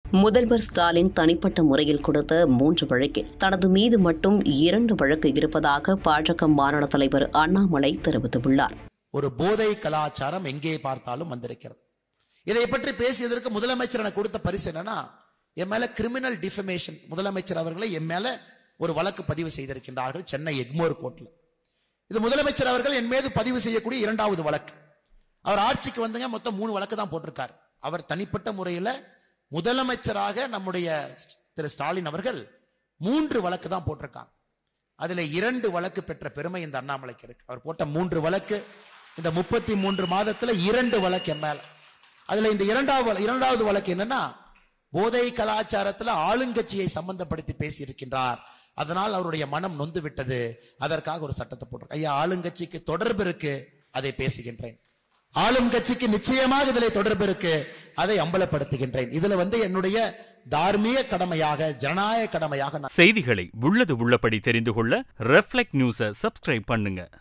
முதல்வர் ஸ்டாலின் தனிப்பட்ட முறையில் கொடுத்த 3 வழக்கில் தனது மீது மட்டும் 2 வழக்கு இருப்பதாக பாஜக மாநில தலைவர் அண்ணாமலை தெரிவித்துள்ளார். ஒரு போதை கலாச்சாரம் எங்கே பார்த்தாலும் வந்திருக்கிறது. இதை பற்றி பேசியதற்கு முதலமைச்சர் எனக்கு கொடுத்த பரிசு என்னன்னா, என் மேல கிரிமினல் டிஃபமேஷன், முதலமைச்சர் அவர்களை என் மேல ஒரு வழக்கு பதிவு செய்திருக்கின்றார்கள் சென்னை எக்மோர் கோர்ட்ல. இது முதலமைச்சர் அவர்கள் என் மீது பதிவு செய்யக்கூடிய 2வது வழக்கு. அவர் ஆட்சிக்கு வந்துங்க மொத்தம் 3 வழக்கு தான் போட்டிருக்கார். அவர் தனிப்பட்ட முறையில் முதலமைச்சராக நம்முடைய திரு ஸ்டாலின் அவர்கள் 3 வழக்கு தான் போட்டிருக்காங்க. அதுல 2 வழக்கு பெற்ற பெருமை இந்த அண்ணாமலைக்கு இருக்கு. அவர் போட்ட 3 வழக்கு இந்த 33 மாதத்துல 2 வழக்கு என் மேல. அதுல இந்த இரண்டாவது வழக்கு என்னன்னா, போதை கலாச்சாரத்துல ஆளுங்கட்சியை சம்பந்தப்படுத்தி பேசி இருக்கின்றார். அதனால் அவருடைய மனம் நொந்து விட்டது. அதற்காக ஒரு சட்டத்தை போட்டிருக்க. ஐயா, ஆளுங்கட்சிக்கு தொடர்பு இருக்கு, அதை பேசுகின்றேன். ஆளும் கட்சிக்கு நிச்சயமாக இதில் தொடர்பு இருக்கு, அதை அம்பலப்படுத்துகின்றேன். இதுல என்னுடைய தார்மீக கடமையாக, ஜனநாயக கடமையாக செய்திகளை உள்ளது உள்ளபடி தெரிந்து கொள்ள ரெஃப்ளெக்ட் நியூஸை சப்ஸ்கிரைப் பண்ணுங்க.